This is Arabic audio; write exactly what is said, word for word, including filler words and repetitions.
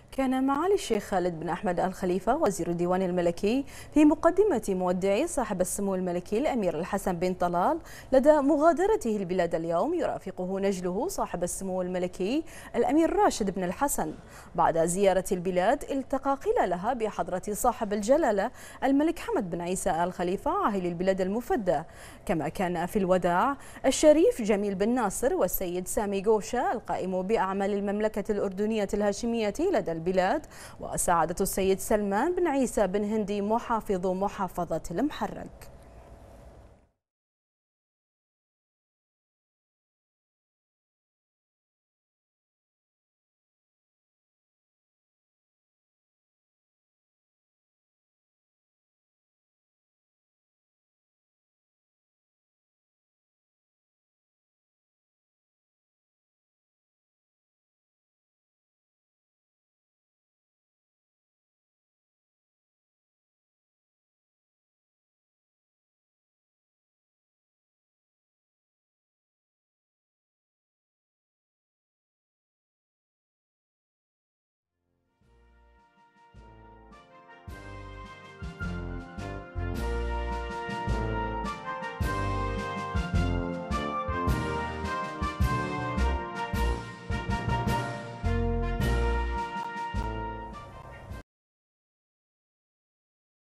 كان معالي الشيخ خالد بن أحمد آل خليفة وزير الديوان الملكي في مقدمة مودعي صاحب السمو الملكي الأمير الحسن بن طلال لدى مغادرته البلاد اليوم، يرافقه نجله صاحب السمو الملكي الأمير راشد بن الحسن. بعد زيارة البلاد التقى خلالها بحضرة صاحب الجلالة الملك حمد بن عيسى آل خليفة عاهل البلاد المفدى، كما كان في الوداع الشريف جميل بن ناصر والسيد سامي قوشة القائم بأعمال المملكة الأردنية الهاشمية لدى البلاد، وسعادة السيد سلمان بن عيسى بن هندي محافظ محافظة المحرق.